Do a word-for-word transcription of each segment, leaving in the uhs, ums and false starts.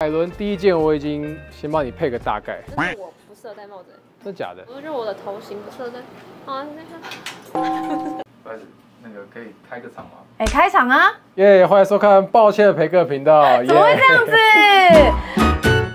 海伦，第一件我已经先帮你配个大概。 但是我不适合戴帽子， 真的假的？ 我觉得我的头型不适合戴。啊，那不好意思，那个可以开个场吗？ 哎、欸，开场啊！ 耶、yeah, 欢迎收看《抱歉的培哥频道》。 怎么会这样子？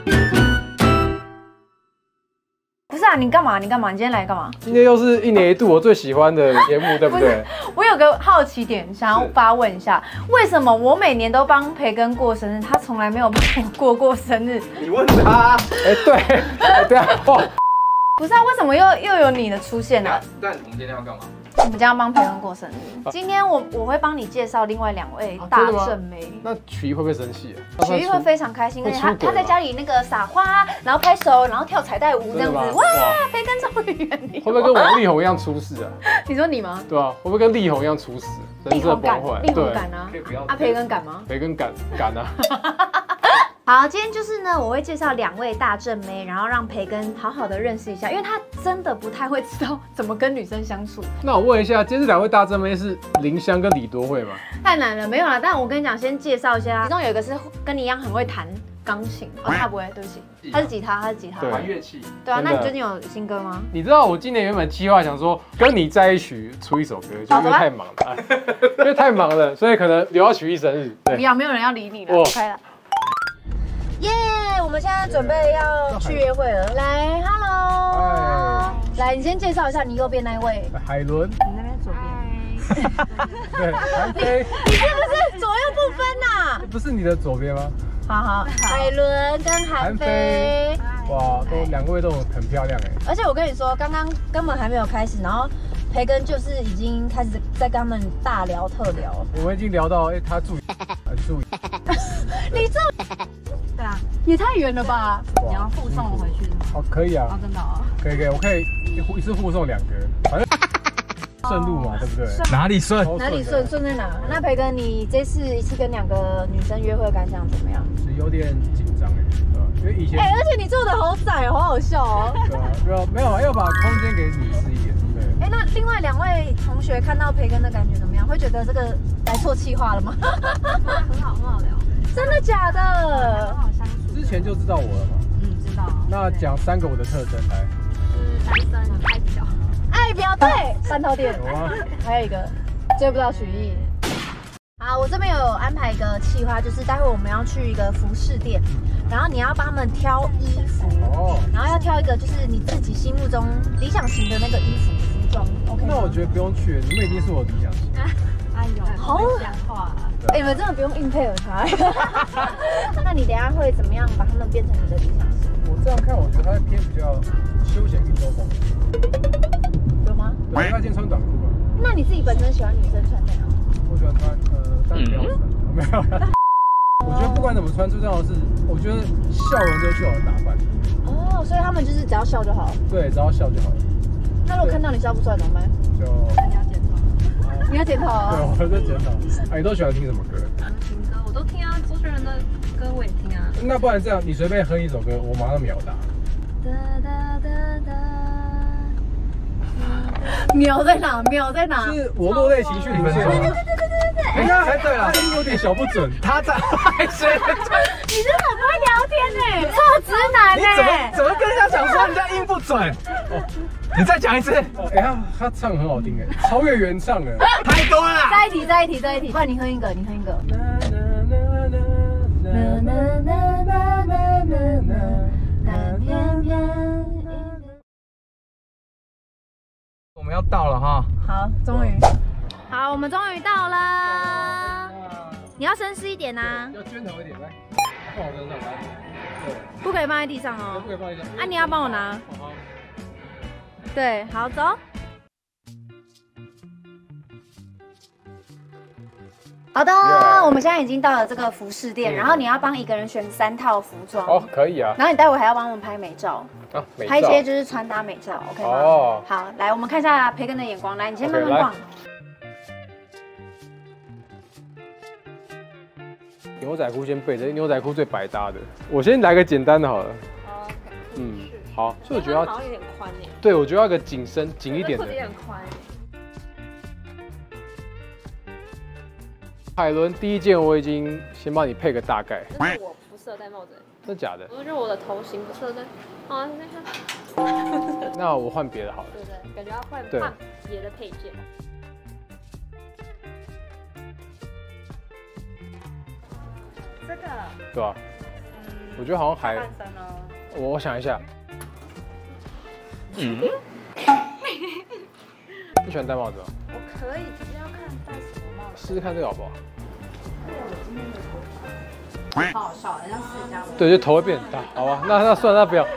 不是啊，你干嘛？你干嘛？你今天来干嘛？ 今天又是一年一度我最喜欢的节目，对不对？ 我有个好奇点，想要发问一下，为什么我每年都帮培根过生日，他从来没有帮我过过生日？ 你问他。 哎、欸，对，哎、欸，对啊，哇！ 不是啊，为什么又又有你的出现呢、啊？ 但我们今天要干嘛？ 我们将要帮培根过生日。今天我我会帮你介绍另外两位大正妹。 那曲艺会不会生气啊？ 曲艺会非常开心，而且他他在家里那个撒花，然后拍手，然后跳彩带舞这样子，哇！培根终于远离。 会不会跟王力宏一样出事啊？ 你说你吗？ 对啊，会不会跟力宏一样出事？ 力宏敢，力宏敢啊！啊，培根敢吗？ 培根敢敢啊！ 好，今天就是呢，我会介绍两位大正妹，然后让培根好好的认识一下，因为他真的不太会知道怎么跟女生相处。 那我问一下，今天这两位大正妹是林香跟李多慧吗？ 太难了，没有啦。但我跟你讲，先介绍一下，其中有一个是跟你一样很会弹钢琴，哦，他不会，对不起，他是吉他，他是吉他， 玩乐器。 对啊，那你最近有新歌吗？ 你知道我今年原本计划想说跟你在一起出一首歌，就因为太忙了，因为太忙了，所以可能留到曲艺生日。 不要，没有人要理你了，走开了。耶！ Yeah, 我们现在准备要去约会了。来 ，Hello， 来，你先介绍一下你右边那一位。 海伦。 你那边左边。 对，韩飞。 你是不是左右不分呐、啊？ 不是你的左边吗？ 好好，海伦跟韩飞。 哇，都两位都很漂亮哎。 而且我跟你说，刚刚根本还没有开始，然后培根就是已经开始在跟他们大聊特聊。 我们已经聊到，哎、欸，他住，很住。 你住。对啊，也太远了吧！你要附送我回去？ 哦，可以啊。 哦，真的啊。 可以可以，我可以一次附送两个，反正顺路嘛，对不对？ 哪里顺？ 哪里顺？顺在哪？那培根，你这次一次跟两个女生约会感想怎么样？ 是有点紧张哎，对吧？因为以前…… 哎、欸，而且你做的好窄，好好笑哦。 对啊，没有没有啊，要把空间给女士一点，对。 哎、欸，那另外两位同学看到培根的感觉怎么样？会觉得这个来错企划了吗？很好，很好聊。真的假的？很好相处。 之前就知道我了嘛？ 嗯，知道。 那讲三个我的特征来。 是单身、爱表。 爱表对，半套店。 有啊。 还有一个追不到曲艺。好，我这边有安排一个企划，就是待会我们要去一个服饰店，然后你要帮他们挑衣服，哦，然后要挑一个就是你自己心目中理想型的那个衣服服装。OK。那我觉得不用去，你们一定是我理想型。 哎呦，好讲话。哎、欸，你们真的不用硬配合他。那你等一下会怎么样把他们变成你的理想型？ 我这样看，我觉得他偏比较休闲运动风。 有吗？ 对，他今天穿短裤嘛。 那你自己本身喜欢女生穿怎样？ 我喜欢穿呃，但不要穿，嗯、没有。我觉得不管怎么穿，最重要的是，我觉得笑容就是最好的打扮。哦， 所以他们就是只要笑就好。 对，只要笑就好了。 那如果看到你笑不出来怎么办？ 就你要检讨。你要检讨啊？ 对，我在检讨。啊，你都喜欢听什么歌？ 情歌我都听啊，周杰伦的歌我也听啊。 那不然这样，你随便哼一首歌，我马上秒答。 哒哒哒哒。秒在哪？秒在哪？ 是我落泪情绪里面。对对对对对对对。哎呀，猜对了，声音有点小不准。他在害谁？ 你真的很不会聊天呢，臭直男呢。 你怎么怎么跟人家讲说人家音不准？哦，你再讲一次。 哦，哎，他他唱很好听哎，超越原唱了。 太多了。 再一题，再一题，再一题。不然你哼一个，你哼一个。 我们要到了哈。 好，终于。好，我们终于到了。你要绅士一点呐。 要圈头一点，来，放我身上来。对。 不可以放在地上哦。 不可以放在地上。 啊，你要帮我拿。对，好，走。好的， yeah. 我们现在已经到了这个服饰店，嗯、然后你要帮一个人选三套服装。 哦，可以啊。 然后你待会还要帮我们拍美照。啊，美照。拍一些就是穿搭美照 ，OK 吗？哦。好，来，我们看一下培根的眼光，来，你先慢慢逛。 Okay, 牛仔裤先备着，牛仔裤最百搭的。我先来个简单的好了。 哦， okay, 嗯，好。所以我觉得要好像有点宽耶。 对，我觉得要一个紧身、紧一点的。 裤子也很宽。海伦，第一件我已经先帮你配个大概。 但是我不适适合戴帽子。 真的假的？ 我就觉得我的头型不适合戴。啊，那个。 那我换别的好了。 对对，感觉要换对换别的配件。 这个， 对吧？我觉得好像还， 半身哦。 我我想一下，嗯，你喜欢戴帽子吗？ 我可以，只是要看戴什么帽子。 试试看这个好不好？ 好好笑，很像释迦。 对，就头会变很大，好吧？那那算了，那不要。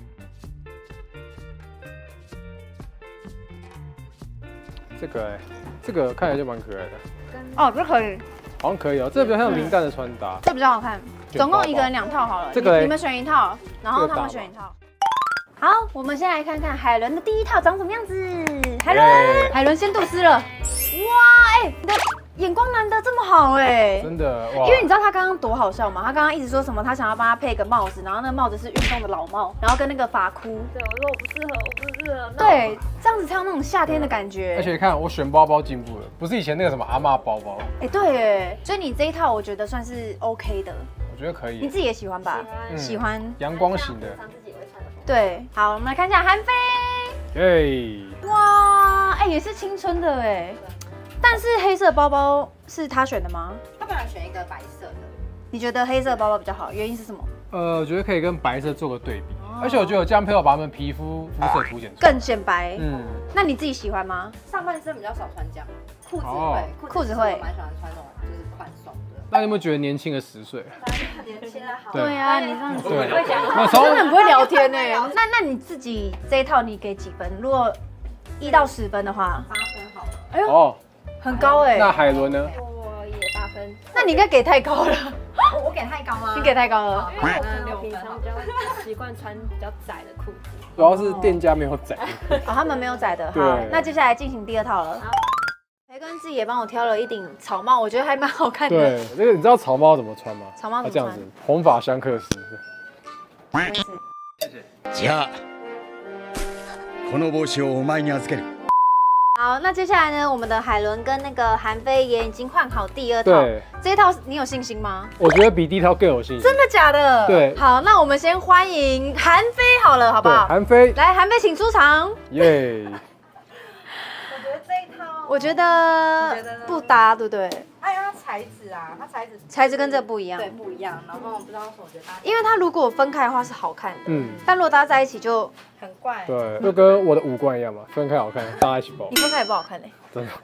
这个哎、这个看起来就蛮可爱的， 哦，这可以， 好像可以哦。这个比较像林丹的穿搭， 这比较好看。总共一个人两套好了， 这个你们选一套，然后他们选一套。好，我们先来看看海伦的第一套长什么样子。海伦，海伦先吐丝了。哇，哎，你的眼光难得这么好哎， 真的哇！ 因为你知道他刚刚多好笑吗？他刚刚一直说什么，他想要帮他配个帽子，然后那个帽子是运动的老帽，然后跟那个发箍。 对，我说我不适合，我不适合。 对，这样子才有那种夏天的感觉。 而且看我选包包进步了，不是以前那个什么阿嬷包包， 哎，对，哎，所以你这一套我觉得算是 OK 的， 我觉得可以。 你自己也喜欢吧？ 嗯喜欢。 阳光型的， 自己也会穿的。 对，好，我们来看一下韩非。 哎， 哇，哎，也是青春的哎。但是黑色包包是他选的吗？ 他本来选一个白色的， 你觉得黑色包包比较好，原因是什么？ 呃，我觉得可以跟白色做个对比，而且我觉得我这样配合把他们皮肤肤色凸显出来。 更显白。 嗯， 那你自己喜欢吗？ 上半身比较少穿这样，裤子哦会， 裤子会我蛮喜欢穿那种就是宽松的。 那你有没有觉得年轻了十岁？ 年轻的好， 对啊，你这样子对， 会讲那从真的很不会聊天呢。那那你自己这一套你给几分？如果一到十分的话， 八分好了。 哎呦， 哦， 很高哎。 那海伦呢？ 我也八分。 那你应该给太高了， 我我给太高吗？ 你给太高了。 因为我可能平常比较习惯穿比较窄的裤子。 主要是店家没有窄。 哦，他们没有窄的。好对， 那接下来进行第二套了。培根自己也帮我挑了一顶草帽，我觉得还蛮好看的。 对，这个你知道草帽怎么穿吗？ 草帽怎么穿它这样子，红发香克斯。 没事。 じゃあこの帽子をお前に預ける。 好，那接下来呢，我们的海伦跟那个韩非也已经换好第二套。 对， 这一套你有信心吗？ 我觉得比第一套更有信心。 真的假的？ 对好，那我们先欢迎韩非好了，好不对， 好？ 韩非， 来，韩非请出场。 耶！ 我觉得这一套， 我觉得不搭，对不对？ 哎，因为它材质啊，它材质材质跟这不一样对，不一样。然后不知道为什么我觉得它因为它如果分开的话是好看的， 嗯， 但如果搭在一起就很怪。 对，就跟我的五官一样嘛，分开好看，大家一起包你，分开也不好看嘞。 真的。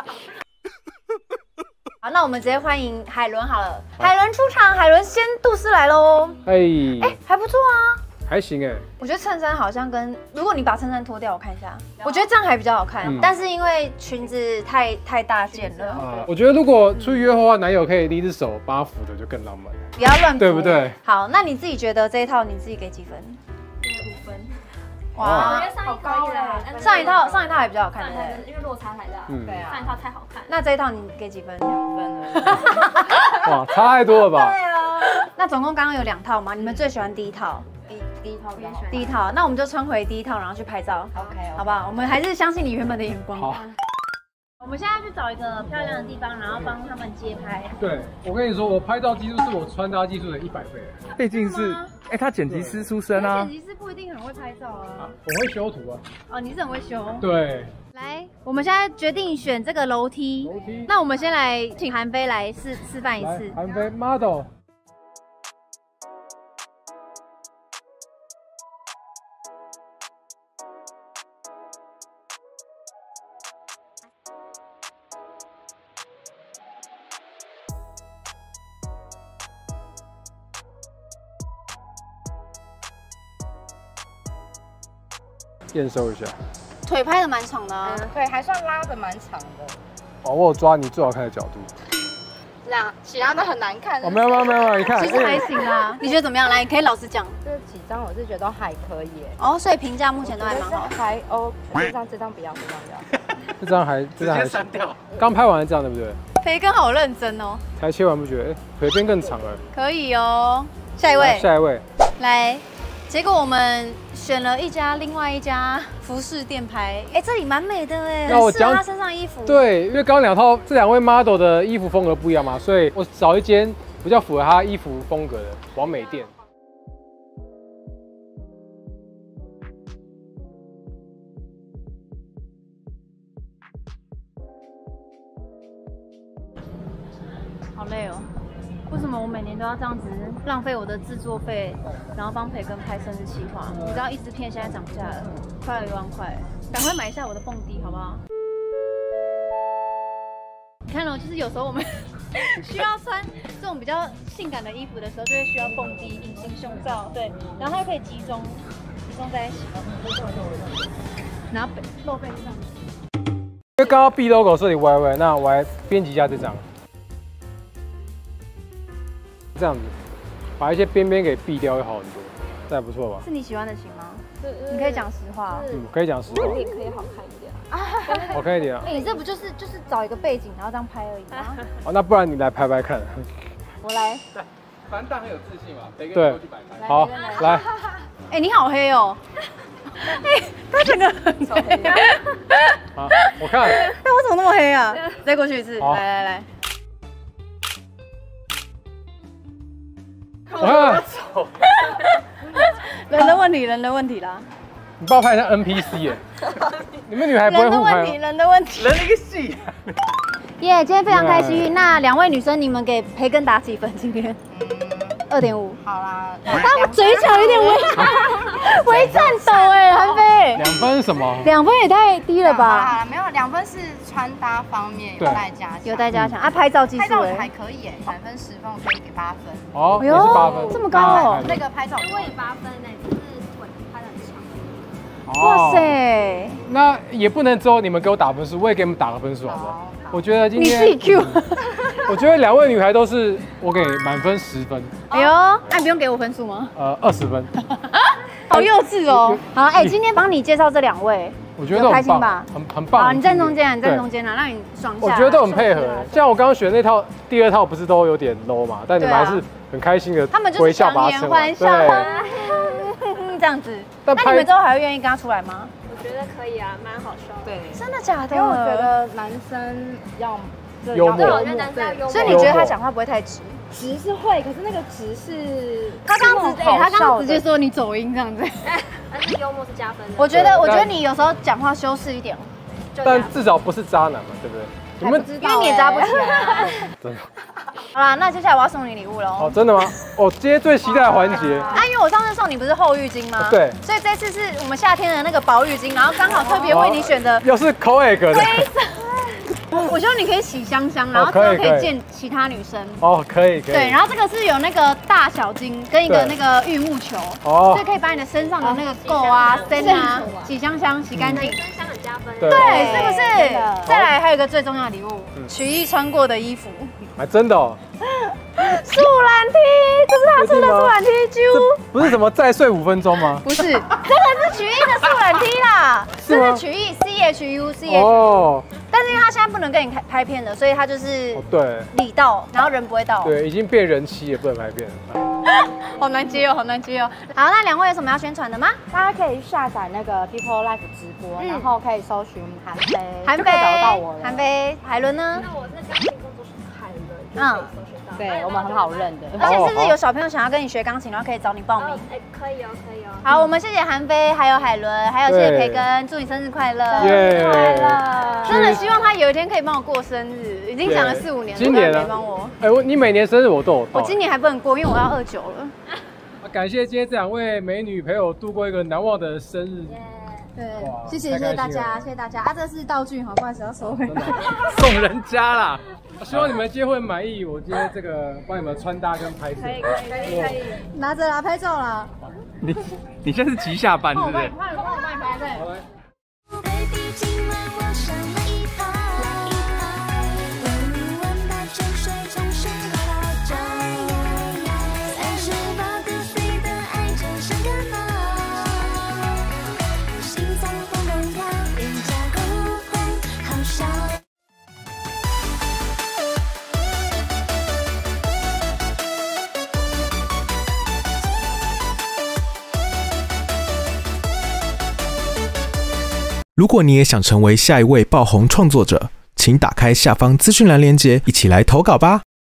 好，那我们直接欢迎海伦好了。海伦出场，海伦先杜斯来喽。 哎， 哎，还不错啊。 还行哎， 我觉得衬衫好像跟，如果你把衬衫脱掉，我看一下，我觉得这样还比较好看。 嗯但是因为裙子太太大件了， 啊，我觉得如果出去约会的话，男友可以第一只手帮他扶着，就更浪漫了。 不要乱扶， 对不对？ 好，那你自己觉得这一套你自己给几分？ 五分。 哦哇我觉，得上一套可以啦，但是上一套上一套还比较好看， 上一对不对？ 套因为落差太大。 嗯对啊上一套太好看。 那这一套你给几分？ 两分了。 哇，差太多了吧？ 那总共刚刚有两套吗？你们最喜欢第一套？ 第第一套比较好。 第一套，那我们就穿回第一套，然后去拍照， OK， 好不好？我们还是相信你原本的眼光。 好， 我们现在去找一个漂亮的地方，然后帮他们街拍。 对我跟你说，我拍照技术是我穿搭技术的一百倍。 毕竟是，哎，他剪辑师出身啊剪。辑师不一定很会拍照啊。 我会修图啊。 哦，你是很会修。 对， 来，我们现在决定选这个楼梯。 楼梯那我们先来请韩非来示示范一来次。 韩非 model。验收一下。 腿拍的蛮长的啊。 嗯，对，还算拉的蛮长的。 哦，我有抓你最好看的角度。 这样其他都很难看。 哦，没有没有没有，没有你看， 其实还行啊。你觉得怎么样？来，你可以老实讲。 这几张我是觉得都还可以耶。 哦，所以评价目前都还蛮好。 还 O，这张这张不要，这张不要。 这张还这张还删掉。 刚拍完这样对不对？ 培根好认真哦。 才切完不觉得？哎，腿变更长了。 可以哦。下一位来，下一位。 来。结果我们选了一家另外一家服饰店拍，哎，这里蛮美的哎， 那我讲很适合他身上衣服。 对，因为刚刚两套这两位 model 的衣服风格不一样嘛，所以我找一间比较符合他衣服风格的完美店。 好累哦。为什么我每年都要这样子浪费我的制作费，然后帮培根拍生日企划？你知道一支片现在涨价了，快要一万块，赶快买一下我的蹦迪好不好？你看哦，就是有时候我们需要穿这种比较性感的衣服的时候，就会需要蹦迪、隐形胸罩，对，然后它又可以集中集中在一起，然后露背上。 因为刚刚 B logo 这里歪歪，那我来编辑一下这张。这样子，把一些边边给避掉会好很多，这还不错吧？ 是你喜欢的型吗？你可以讲实话。 嗯，可以讲实话。 脸可以好看一点。 好看一点啊。 哎，你这不就是就是找一个背景，然后这样拍而已吗？ 哦，那不然你来拍拍看。 我来。 对，反正大很有自信嘛，每个人都去摆拍。好，来。 哎，你好黑哦。哎，他整个很黑。 好，我看。 但我怎么那么黑啊？再过去一次，来来来。 我看， 人的问题，人的问题啦。 你帮我拍一下 N P C 耶，你们女孩不会互拍吗？ 人的问题， 人的一个戏。 耶，今天非常开心。那两位女生，你们给培根打几分？今天二点五。 好啦， 他们嘴角有点微微颤抖哎，韩飞。 两分是什么？ 两分也太低了吧？ 好啦，没有两分是穿搭方面有待加强， 有待加强啊。拍照技术， 拍照还可以哎，满分十分我可以给八分。 哦，也是八分， 这么高哦。 那个拍照我也八分呢，只是腿拍的很长。 哇塞， 那也不能只有你们给我打分数，我也给你们打个分数好不好？我觉得今天你自己 Q。 我觉得两位女孩都是我给满分十分。 哎呦，那你不用给我分数吗？ 呃，二十分。 好幼稚哦。好，哎，今天帮你介绍这两位， 我觉得都很棒，很很棒。 好，你站中间，你站中间啊，让你爽一下。 我觉得都很配合。像我刚刚选那套，第二套不是都有点 low 嘛？但你们还是很开心的， 他们就是强颜欢笑，这样子。那你们之后还会愿意跟他出来吗？ 我觉得可以啊，蛮好笑的。 对， 真的假的？ 因为我觉得男生要幽默， 我觉得男生要幽默。 所以你觉得他讲话不会太直？ 直是会，可是那个直是他刚直，哎，他刚直接说你走音这样子。 但是幽默是加分的。 我觉得，我觉得你有时候讲话修饰一点。 但至少不是渣男嘛，对不对？你们因为你也扎不起来。 真的。 好啦，那接下来我要送你礼物喽。 哦，真的吗？哦，今天最期待的环节。 啊，因为我上次送你不是厚浴巾吗？ 对。 所以这次是我们夏天的那个薄浴巾，然后刚好特别为你选的。 又是 Coeg 的。 我希望你可以洗香香，然后之后可以见其他女生。 哦，可以可以。 对，然后这个是有那个大小巾跟一个那个玉木球，哦，所以可以把你的身上的那个垢啊、身啊洗香香、洗干净。 身香很加分。 对，是不是？再来还有一个最重要的礼物，曲艺穿过的衣服。 还真的哦。 素懒 T， 这是他出的素懒 T， 啾。 不是什么再睡五分钟吗？ 不是，这个是曲艺的素懒 T 啦，这是曲艺 C H U C H U。哦。但是因为他现在不能跟你拍片了，所以他就是对礼到，然后人不会到。 对，已经变人妻也不能拍片了。 好难接哦，好难接哦。好，那两位有什么要宣传的吗？ 大家可以下载那个 People Life 直播，然后可以搜寻韩飞， 韩飞就可以找得到我了。 韩飞，海伦呢？ 那我是钢琴工作室海伦，嗯， 对我们很好认的。 而且是不是有小朋友想要跟你学钢琴，然后可以找你报名？ 哎，可以哦，可以哦。 好，我们谢谢韩飞，还有海伦，还有谢谢培根，祝你生日快乐！ 生日快乐！真的希望他有一天可以帮我过生日，已经想了四五年了， 今年没帮我。 哎，我你每年生日我都有到。 我今年还不能过，因为我要二九了。 感谢今天这两位美女陪我度过一个难忘的生日。 对，谢谢谢谢大家，谢谢大家啊！这是道具，好，不好意思要收回来， 送人家啦。希望你们今天会满意我今天这个帮你们穿搭跟拍摄。 可以可以可以， 拿着啦，拍照啦。 你你现在是急下班，对不对？ 快点帮我帮你拍，对。好来。 如果你也想成为下一位爆红创作者，请打开下方资讯栏连结，一起来投稿吧。